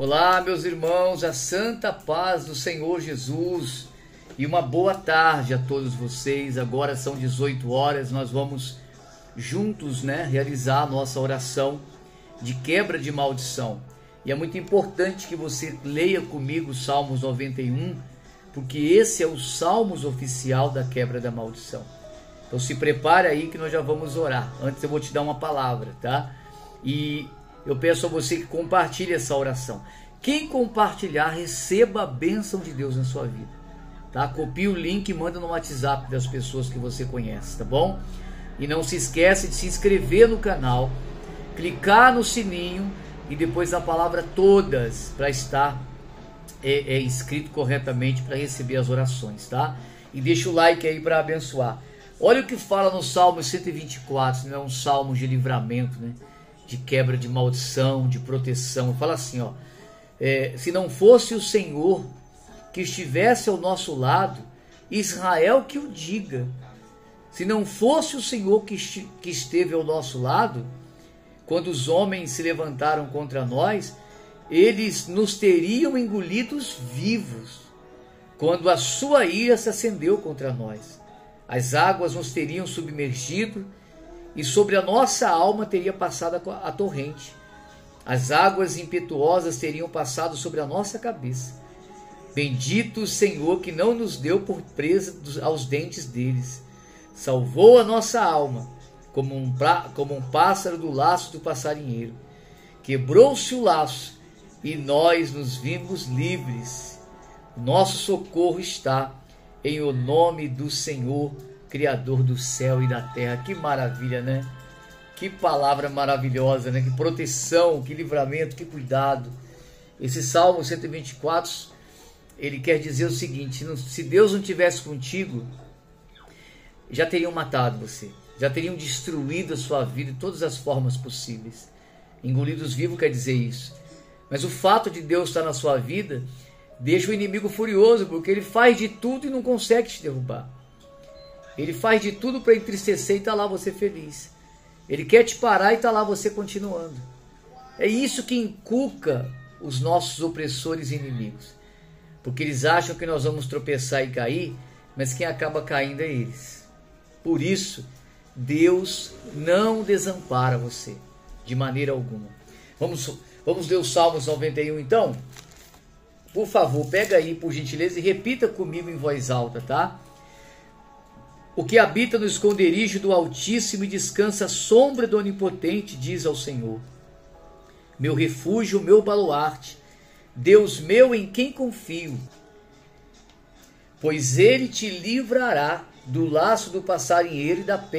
Olá, meus irmãos, a santa paz do Senhor Jesus e uma boa tarde a todos vocês. Agora são 18 horas, nós vamos juntos, realizar a nossa oração de quebra de maldição. E é muito importante que você leia comigo Salmos 91, porque esse é o Salmos oficial da quebra da maldição. Então se prepare aí que nós já vamos orar. Antes eu vou te dar uma palavra, tá? E eu peço a você que compartilhe essa oração. Quem compartilhar, receba a bênção de Deus na sua vida, tá? Copie o link e manda no WhatsApp das pessoas que você conhece, tá bom? E não se esqueça de se inscrever no canal, clicar no sininho e depois na palavra todas, para estar inscrito corretamente para receber as orações, tá? E deixa o like aí para abençoar. Olha o que fala no Salmo 124, não é um salmo de livramento, de quebra de maldição, de proteção. Fala assim, ó: se não fosse o Senhor que estivesse ao nosso lado, Israel que o diga. Se não fosse o Senhor que esteve ao nosso lado, quando os homens se levantaram contra nós, eles nos teriam engolidos vivos. Quando a sua ira se acendeu contra nós, as águas nos teriam submergido e sobre a nossa alma teria passado a torrente. As águas impetuosas teriam passado sobre a nossa cabeça. Bendito o Senhor que não nos deu por presa aos dentes deles. Salvou a nossa alma como um pássaro do laço do passarinheiro. Quebrou-se o laço e nós nos vimos livres. Nosso socorro está em o nome do Senhor, Criador do céu e da terra. Que maravilha, Que palavra maravilhosa, Que proteção, que livramento, que cuidado. Esse Salmo 124, ele quer dizer o seguinte: se Deus não tivesse contigo, já teriam matado você, já teriam destruído a sua vida de todas as formas possíveis. Engolidos vivos quer dizer isso. Mas o fato de Deus estar na sua vida deixa o inimigo furioso, porque ele faz de tudo e não consegue te derrubar. Ele faz de tudo para entristecer e está lá você feliz. Ele quer te parar e está lá você continuando. É isso que inculca os nossos opressores e inimigos. Porque eles acham que nós vamos tropeçar e cair, mas quem acaba caindo é eles. Por isso, Deus não desampara você, de maneira alguma. Vamos ler o Salmos 91 então? Por favor, pega aí, por gentileza, e repita comigo em voz alta, tá? O que habita no esconderijo do Altíssimo e descansa à sombra do Onipotente, diz ao Senhor: meu refúgio, meu baluarte, Deus meu em quem confio. Pois ele te livrará do laço do passarinheiro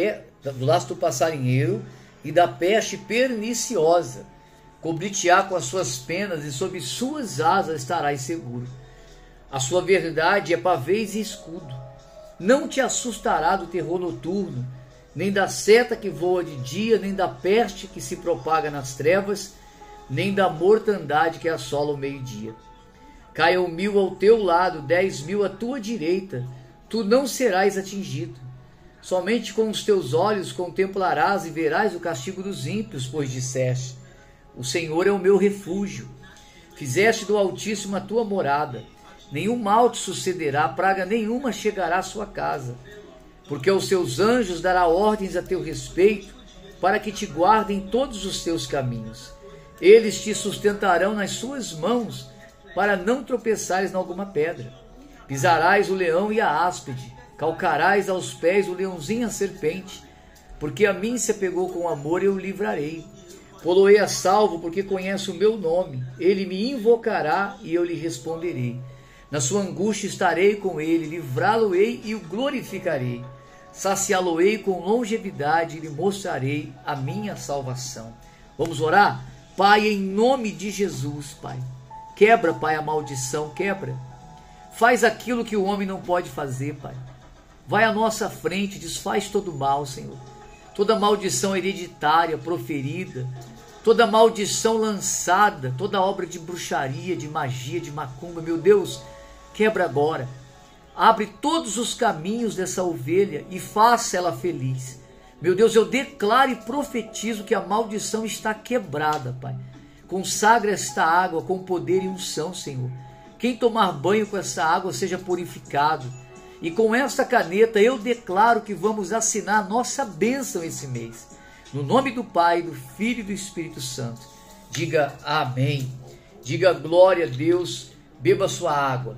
e da peste perniciosa. Cobrir-te-á com as suas penas e sob suas asas estarás seguro. A sua verdade é pavês e escudo. Não te assustará do terror noturno, nem da seta que voa de dia, nem da peste que se propaga nas trevas, nem da mortandade que assola o meio-dia. Caiam 1000 ao teu lado, 10.000 à tua direita, tu não serás atingido. Somente com os teus olhos contemplarás e verás o castigo dos ímpios, pois disseste: o Senhor é o meu refúgio. Fizeste do Altíssimo a tua morada. Nenhum mal te sucederá, praga nenhuma chegará à sua casa. Porque aos seus anjos dará ordens a teu respeito, para que te guardem todos os teus caminhos. Eles te sustentarão nas suas mãos, para não tropeçares em alguma pedra. Pisarás o leão e a áspide, calcarás aos pés o leãozinho e a serpente. Porque a mim se apegou com amor, eu o livrarei. Pô-lo-ei a salvo, porque conhece o meu nome. Ele me invocará e eu lhe responderei. Na sua angústia estarei com ele, livrá-lo-ei e o glorificarei. Saciá-lo-ei com longevidade e lhe mostrarei a minha salvação. Vamos orar? Pai, em nome de Jesus, Pai. Quebra, Pai, a maldição, quebra. Faz aquilo que o homem não pode fazer, Pai. Vai à nossa frente, desfaz todo o mal, Senhor. Toda maldição hereditária proferida, toda maldição lançada, toda obra de bruxaria, de magia, de macumba, meu Deus, quebra agora. Abre todos os caminhos dessa ovelha e faça ela feliz. Meu Deus, eu declaro e profetizo que a maldição está quebrada, Pai. Consagra esta água com poder e unção, Senhor. Quem tomar banho com essa água seja purificado. E com esta caneta eu declaro que vamos assinar nossa bênção esse mês. No nome do Pai, do Filho e do Espírito Santo. Diga amém. Diga glória a Deus. Beba sua água.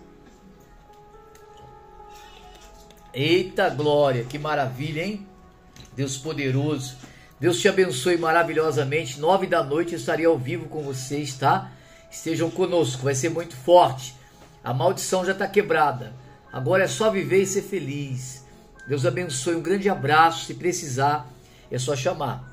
Eita glória, que maravilha, hein? Deus poderoso. Deus te abençoe maravilhosamente. 9 da noite eu estarei ao vivo com vocês, tá? Estejam conosco, vai ser muito forte. A maldição já está quebrada. Agora é só viver e ser feliz. Deus abençoe, um grande abraço. Se precisar, é só chamar.